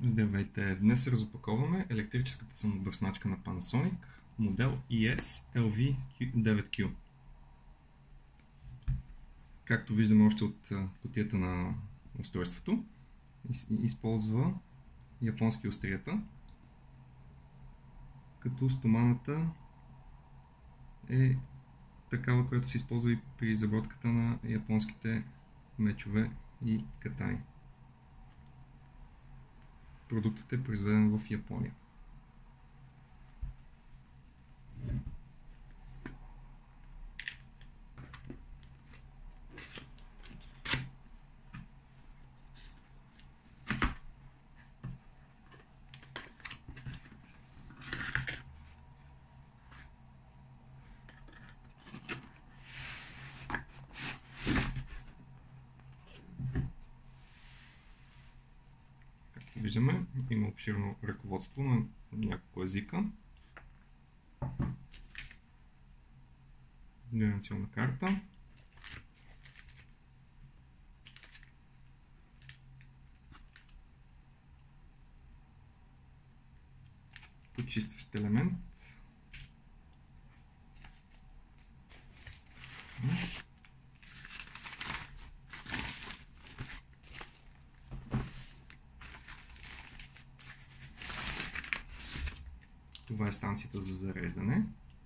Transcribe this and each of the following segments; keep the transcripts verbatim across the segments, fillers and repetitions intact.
Здравейте! Днес разопаковаме електрическата самобръсначка на Panasonic, модел и ес ел ви девет кю. Както виждаме още от кутията на устройството, използва японски острията, като стоманата е такава, която се използва и при изработката на японските мечове и катани. Продуктът е произведен в Япония. Виждаме, има обширно ръководство на няколко езика. Гаранционна карта. Почистващ елемент. Това е станцията за зареждане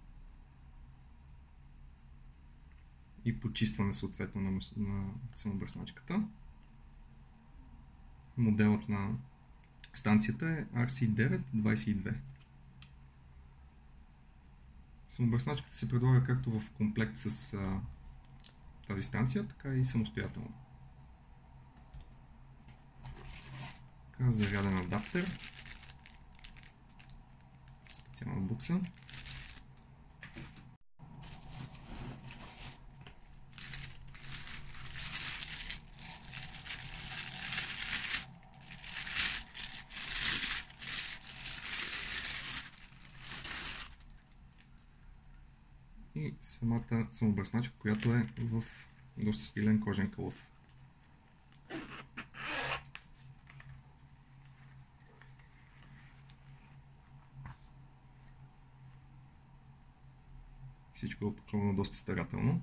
и почистване съответно на, на самобръсначката. Моделът на станцията е ар си девет двайсет и две. Самобръсначката се предлага както в комплект с а, тази станция, така и самостоятелно. Така, заряден адаптер. Специална букса. И самата самобръсначка, която е в доста стилен кожен кълъв. Всичко е опаковано доста старателно.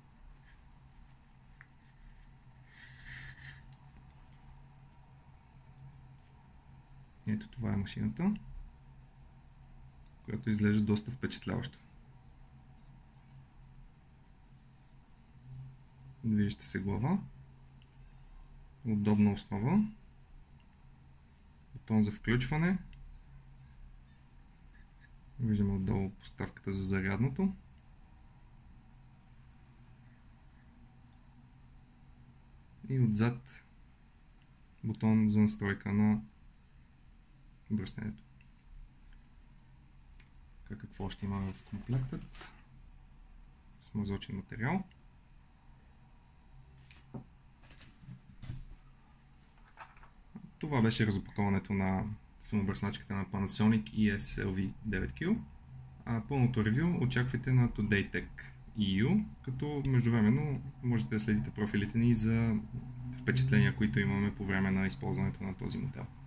Ето, това е машината, която изглежда доста впечатляващо. Движеща се глава, удобна основа, бутон за включване. Виждаме отдолу поставката за зарядното. И отзад бутон за настройка на бръсненето. Какво ще имаме в комплектът? Смазочен материал. Това беше разопаковането на самобръсначката на Panasonic и ес ел ви девет кю. А пълното ревю очаквайте на TodayTech точка и ю, като междувременно можете да следите профилите ни за впечатления, които имаме по време на използването на този модел.